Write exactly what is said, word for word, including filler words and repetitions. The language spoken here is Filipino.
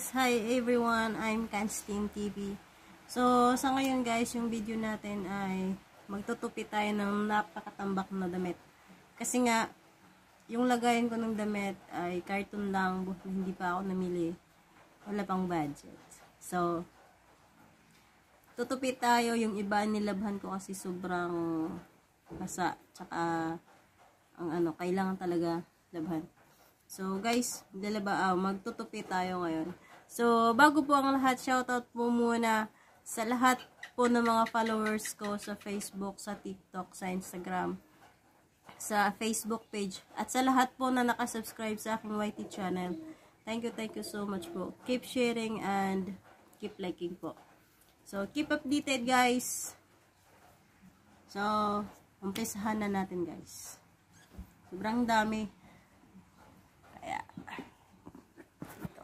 guys! Hi everyone! I'm Kanstein T V. So, sa ngayon guys, yung video natin ay magtutupi tayo ng napakatambak na damit. Kasi nga, yung lagayan ko ng damit ay carton lang, hindi pa ako namili. Wala pang budget. So, tutupi tayo. Yung iba nilabhan ko kasi sobrang basa. Tsaka, ang ano, kailangan talaga labhan. So guys, dalaba, oh, magtutupi tayo ngayon. So bago po ang lahat, shoutout po muna sa lahat po ng mga followers ko sa Facebook, sa TikTok, sa Instagram, sa Facebook page, at sa lahat po na nakasubscribe sa aking Y T channel. Thank you, thank you so much po. Keep sharing and keep liking po. So keep updated guys. So umpisahan na natin guys. Sobrang dami. Kaya, ito.